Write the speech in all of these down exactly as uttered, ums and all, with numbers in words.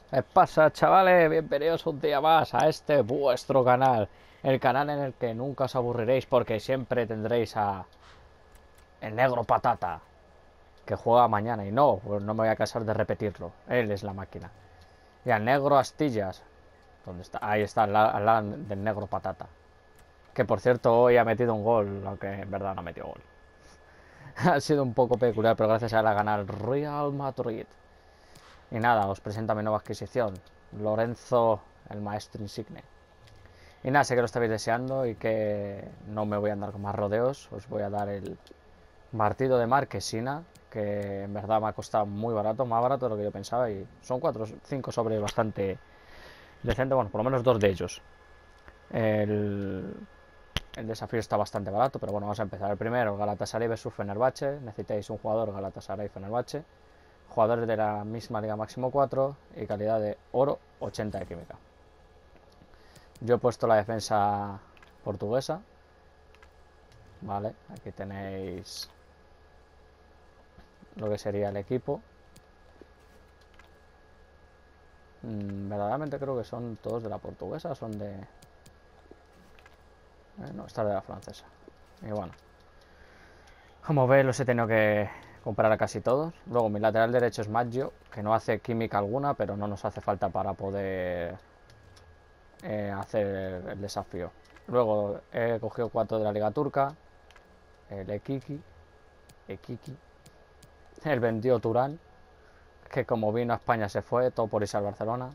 ¿Qué pasa, chavales? Bienvenidos un día más a este vuestro canal. El canal en el que nunca os aburriréis porque siempre tendréis a el negro patata que juega mañana. Y no, pues no me voy a cansar de repetirlo. Él es la máquina. Y al negro Astillas. ¿Dónde está? Ahí está, al lado, al lado del negro patata. Que por cierto hoy ha metido un gol, aunque en verdad no ha metido gol. Ha sido un poco peculiar, pero gracias a él ha ganado el Real Madrid. Y nada, os presento a mi nueva adquisición. Lorenzo, el maestro insigne. Y nada, sé que lo estabais deseando y que no me voy a andar con más rodeos. Os voy a dar el partido de Marquesina, que en verdad me ha costado muy barato, más barato de lo que yo pensaba. Y son cuatro cinco sobres bastante decentes, bueno, por lo menos dos de ellos. El, el desafío está bastante barato, pero bueno, vamos a empezar. El primero, Galatasaray versus Fenerbahce. Necesitáis un jugador Galatasaray Fenerbahce. Jugadores de la misma liga máximo cuatro y calidad de oro ochenta de química. Yo he puesto la defensa portuguesa. Vale, aquí tenéis lo que sería el equipo. Mm, verdaderamente creo que son todos de la portuguesa, son de... Eh, no, esta es de la francesa. Y bueno, como veis los he tenido que comprar a casi todos. Luego mi lateral derecho es Maggio, que no hace química alguna, pero no nos hace falta para poder eh, hacer el desafío. Luego he cogido cuatro de la Liga Turca, el Ekiki, Ekiki, el vendió Turán, que como vino a España se fue, todo por irse al Barcelona.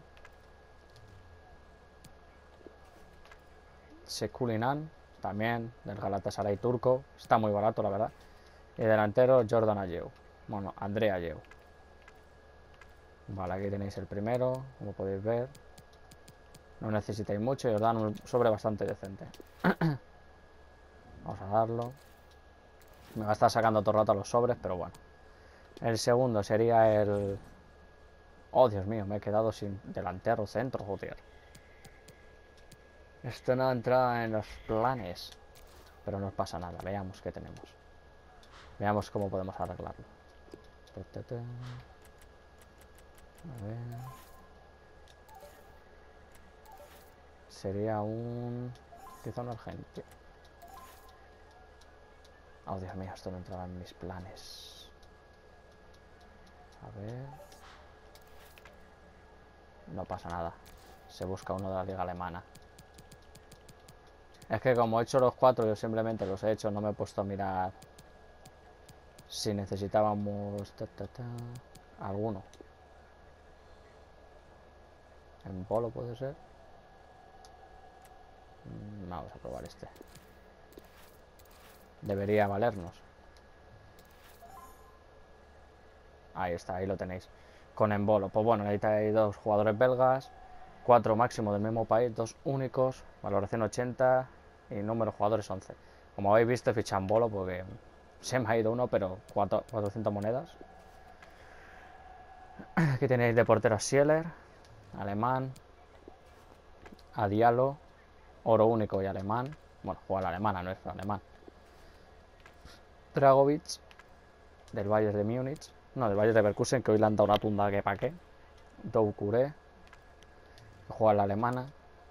Sekulinan, también del Galatasaray turco, está muy barato la verdad. Y delantero Jordan Ayew, bueno, Andrea Ayew. Vale, aquí tenéis el primero, como podéis ver. No necesitáis mucho y os dan un sobre bastante decente. Vamos a darlo. Me va a estar sacando todo el rato los sobres, pero bueno. El segundo sería el... Oh, Dios mío, me he quedado sin delantero centro, joder. Esto no entra en los planes. Pero no pasa nada, veamos qué tenemos. Veamos cómo podemos arreglarlo. A ver. Sería un... Quizá un argentino. Oh, Dios mío, esto no entraba en mis planes. A ver... No pasa nada. Se busca uno de la liga alemana. Es que como he hecho los cuatro, yo simplemente los he hecho, no me he puesto a mirar si necesitábamos ta, ta, ta, alguno. En polo puede ser. Vamos a probar este. Debería valernos. Ahí está, ahí lo tenéis. Con Embolo. Pues bueno, necesitáis dos jugadores belgas, cuatro máximo del mismo país, dos únicos, valoración ochenta y número de jugadores once. Como habéis visto, he fichado Embolo porque se me ha ido uno, pero cuatrocientas monedas. Aquí tenéis de portero a Sieler, alemán, a Diallo, oro único y alemán. Bueno, juega la alemana, no es alemán. Dragovic, del Bayern de Múnich. No, del Bayern de Leverkusen, que hoy le han dado una tunda que pa' qué. Doucouré, que juega la alemana.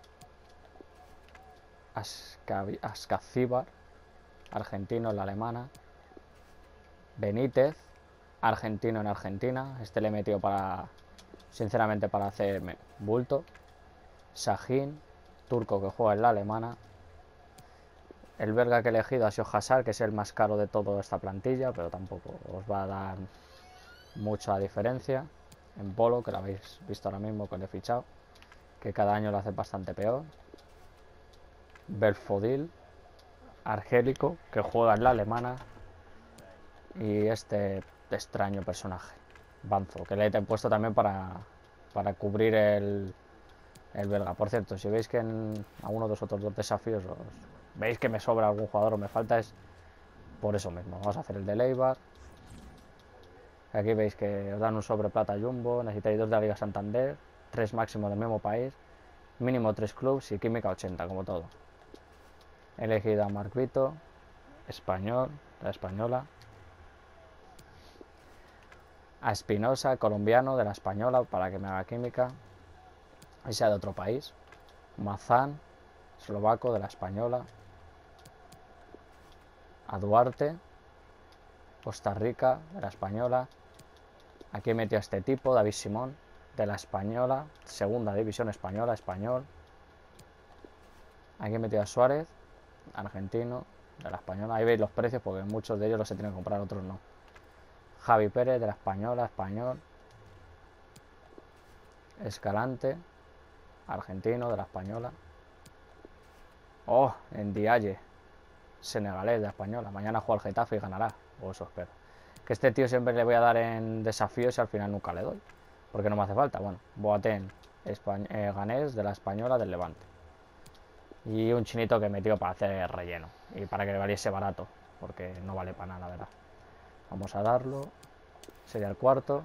Ascacíbar, argentino en la alemana. Benítez, argentino en Argentina. Este le he metido para, sinceramente, para hacerme bulto. Sahin, turco, que juega en la alemana. El belga que he elegido ha sido Hazard, que es el más caro de toda esta plantilla, pero tampoco os va a dar mucha diferencia. En polo, que lo habéis visto ahora mismo, que le he fichado, que cada año lo hace bastante peor. Belfodil, argélico, que juega en la alemana. Y este extraño personaje, Banzo, que le he puesto también para, para cubrir el, el belga. Por cierto, si veis que en alguno de los otros dos desafíos os, veis que me sobra algún jugador o me falta, es por eso mismo. Vamos a hacer el de Leibar. Aquí veis que os dan un sobre plata jumbo, necesitáis dos de la Liga Santander, tres máximo del mismo país, mínimo tres clubs y química ochenta, como todo. He elegido a Marc Vito, español, la española. A Espinosa, colombiano, de la española, para que me haga química. y sea de otro país. Mazán, eslovaco, de la Española. A Duarte, Costa Rica, de la Española. Aquí he metido a este tipo, David Simón, de la Española, segunda división española, español. Aquí he metido a Suárez, argentino, de la Española. Ahí veis los precios porque muchos de ellos los he tenido que comprar, otros no. Javi Pérez, de la Española, español. Escalante, argentino, de la Española. Oh, en Dialle, senegalés, de la Española. Mañana juega el Getafe y ganará, o eso espero. Que este tío siempre le voy a dar en desafíos y al final nunca le doy, porque no me hace falta. Bueno, Boateng, eh, ganés, de la Española, del Levante. Y un chinito que metió para hacer relleno y para que valiese barato, porque no vale para nada, la verdad. Vamos a darlo. Sería el cuarto.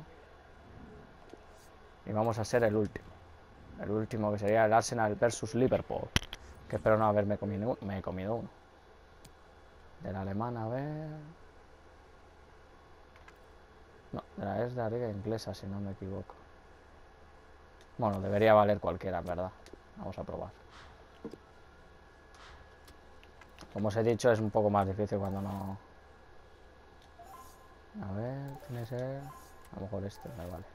Y vamos a ser el último. El último, que sería el Arsenal versus Liverpool. Que espero no haberme comido, me he comido uno. Del alemán, a ver. No, de la, es de la liga inglesa, si no me equivoco. Bueno, debería valer cualquiera, en verdad. Vamos a probar. Como os he dicho, es un poco más difícil cuando no... A ver, tiene que ser... A lo mejor este, me vale.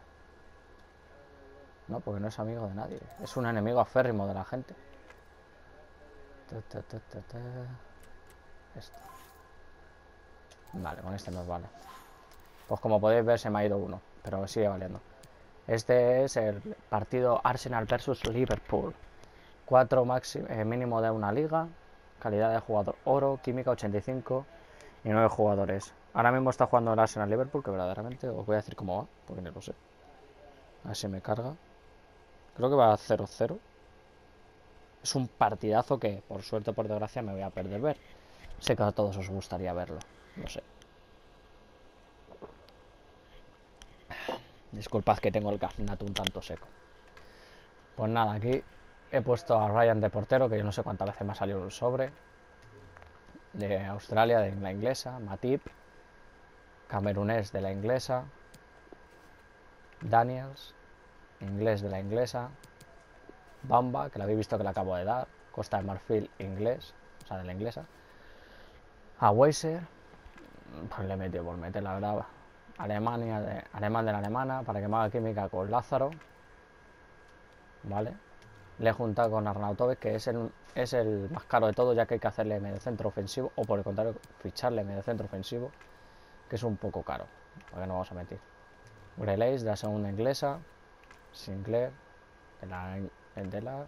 No, porque no es amigo de nadie. Es un enemigo aférrimo de la gente. Este. Vale, con este nos vale. Pues como podéis ver, se me ha ido uno, pero sigue valiendo. Este es el partido Arsenal versus Liverpool. cuatro máximo, eh, mínimo de una liga. Calidad de jugador oro, química ochenta y cinco y nueve jugadores. Ahora mismo está jugando el Arsenal Liverpool, que verdaderamente os voy a decir cómo va, porque no lo sé. A ver si me carga. Creo que va a cero cero. Es un partidazo que, por suerte o por desgracia, me voy a perder ver. Sé que a todos os gustaría verlo, no sé. Disculpad que tengo el gaznato un tanto seco. Pues nada, aquí he puesto a Ryan de portero, que yo no sé cuántas veces me ha salido el sobre. De Australia, de la inglesa. Matip, camerunés, de la inglesa. Daniels, inglés, de la inglesa. Bamba, que la habéis visto que le acabo de dar. Costa de Marfil, inglés, o sea, de la inglesa. A Weiser, pues le he metido por meter, la verdad. Alemania, de, alemán de la alemana, para que me haga química con Lázaro. Vale. Le he juntado con Arnautovic, que es el, es el más caro de todo, ya que hay que hacerle mediocentro ofensivo, o por el contrario, ficharle mediocentro ofensivo, que es un poco caro, para que no vamos a mentir. Grealish, de la segunda inglesa. Sinclair, de la, de la...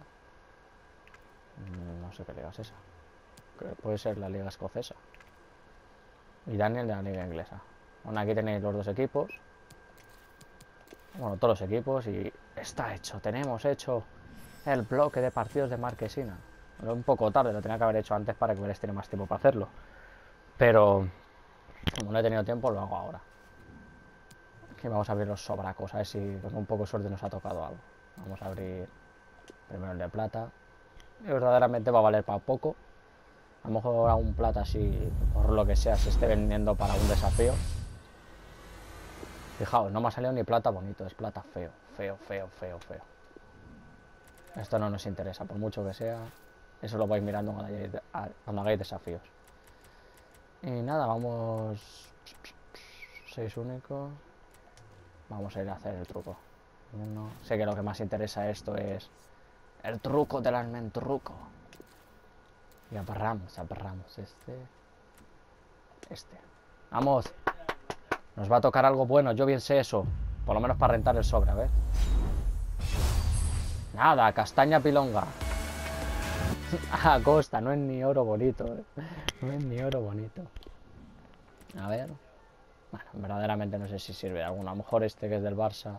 No sé qué liga es esa. Que puede ser la liga escocesa. Y Daniel, de la liga inglesa. Bueno, aquí tenéis los dos equipos. Bueno, todos los equipos. Y está hecho, tenemos hecho el bloque de partidos de Marquesina. Bueno, un poco tarde, lo tenía que haber hecho antes para que hubierais tenido más tiempo para hacerlo. Pero como no he tenido tiempo, lo hago ahora. Aquí vamos a abrir los sobracos, a ver si con un poco de suerte nos ha tocado algo. Vamos a abrir primero el de plata. Y verdaderamente va a valer para poco. A lo mejor a un plata, si por lo que sea se esté vendiendo para un desafío. Fijaos, no me ha salido ni plata bonito, es plata feo, feo, feo, feo, feo. Esto no nos interesa, por mucho que sea. Eso lo vais mirando cuando hagáis, cuando hagáis desafíos. Y nada, vamos... seis únicos. Vamos a ir a hacer el truco. Uno. Sé que lo que más interesa esto es el truco del almentruco. Y agarramos, agarramos este. Este. Vamos. Nos va a tocar algo bueno, yo bien sé eso. Por lo menos para rentar el sobre, a ver. Nada, castaña pilonga. A costa, no es ni oro bonito, ¿eh? No es ni oro bonito. A ver. Bueno, verdaderamente no sé si sirve de alguno. A lo mejor este que es del Barça.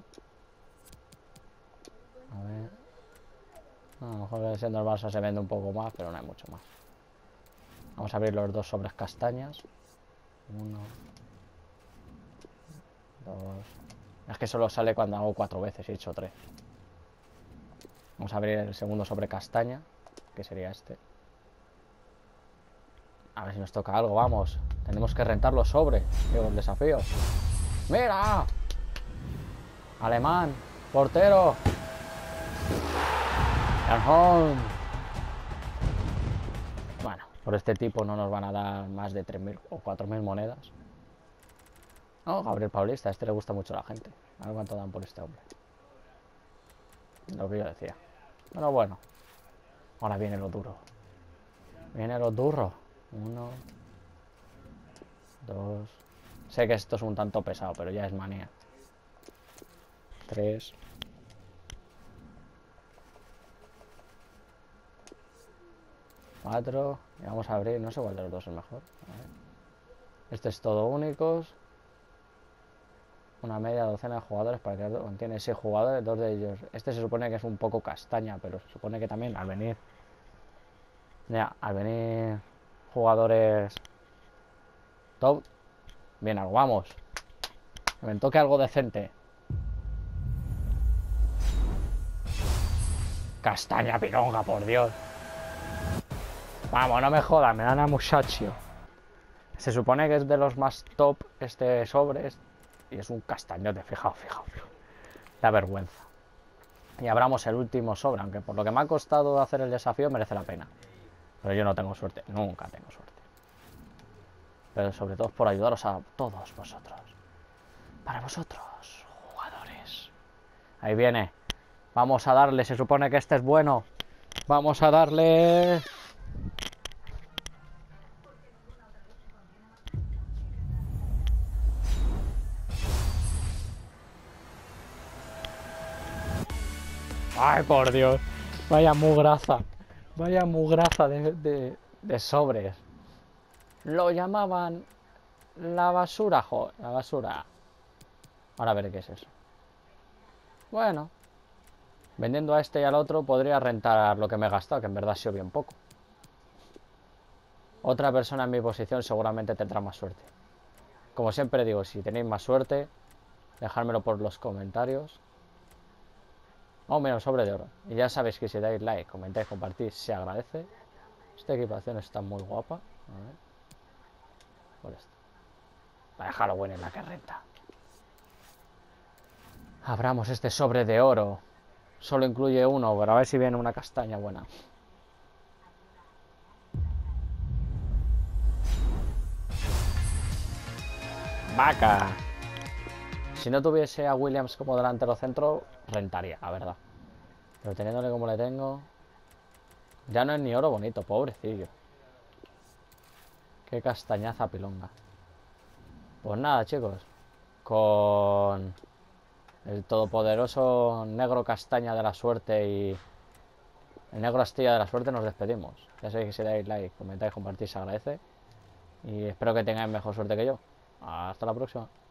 A ver. A lo mejor siendo el Barça se vende un poco más, pero no hay mucho más. Vamos a abrir los dos sobres castañas. Uno. Dos. Es que solo sale cuando hago cuatro veces, he hecho tres. Vamos a abrir el segundo sobre castaña, que sería este. A ver si nos toca algo, vamos. Tenemos que rentar los sobres, digo, el desafío. ¡Mira! Alemán, portero. Home. Bueno, por este tipo no nos van a dar más de tres mil o cuatro mil monedas. No, Gabriel Paulista, a este le gusta mucho a la gente. A ver cuánto dan por este hombre. Lo que yo decía. Pero bueno. Ahora viene lo duro. Viene lo duro. Uno. Dos. Sé que esto es un tanto pesado, pero ya es manía. Tres. Cuatro. Y vamos a abrir. No sé cuál de los dos es mejor. A ver. Este es todo únicos. Una media docena de jugadores para que contiene seis jugadores, dos de ellos. Este se supone que es un poco castaña, pero se supone que también al venir. Ya, al venir jugadores top. Bien, algo, vamos. Que me toque algo decente. Castaña pilonga, por Dios. Vamos, no me jodas, me dan a muchacho. Se supone que es de los más top este sobre. Y es un castañote, fijaos, fijaos, fijaos. Da vergüenza. Y abramos el último sobre, aunque por lo que me ha costado hacer el desafío merece la pena. Pero yo no tengo suerte, nunca tengo suerte. Pero sobre todo por ayudaros a todos vosotros. Para vosotros, jugadores. Ahí viene. Vamos a darle, se supone que este es bueno. Vamos a darle... Ay, por Dios. Vaya mugraza. Vaya mugraza de, de, de sobres. Lo llamaban la basura, jo, la basura. Ahora veré qué es eso. Bueno. Vendiendo a este y al otro podría rentar lo que me he gastado, que en verdad ha sido bien poco. Otra persona en mi posición seguramente tendrá más suerte. Como siempre digo, si tenéis más suerte, dejármelo por los comentarios. Oh, mira, un sobre de oro. Y ya sabéis que si dais like, comentáis, compartís, se agradece. Esta equipación está muy guapa. A ver. Por esto. Para Halloween en la que renta. Abramos este sobre de oro. Solo incluye uno, pero a ver si viene una castaña buena. Vaca. Si no tuviese a Williams como delantero centro, rentaría, la verdad. Pero teniéndole como le tengo... Ya no es ni oro bonito, pobrecillo. Qué castañaza pilonga. Pues nada, chicos. Con el todopoderoso negro castaña de la suerte y el negro astilla de la suerte nos despedimos. Ya sabéis que si dais like, comentáis, compartís, se agradece. Y espero que tengáis mejor suerte que yo. Hasta la próxima.